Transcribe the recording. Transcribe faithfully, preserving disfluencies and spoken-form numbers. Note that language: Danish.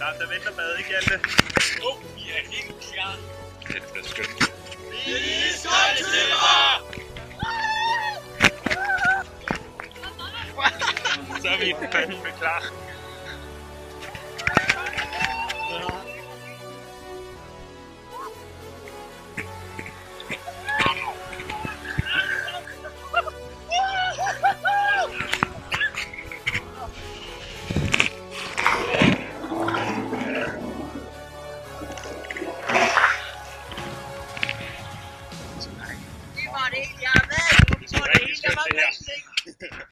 klar, der venter bad, ikke Hjalte? Jo, oh, vi er helt klar. Det er skønt. Vi skal til mig! Så er vi fandme klar.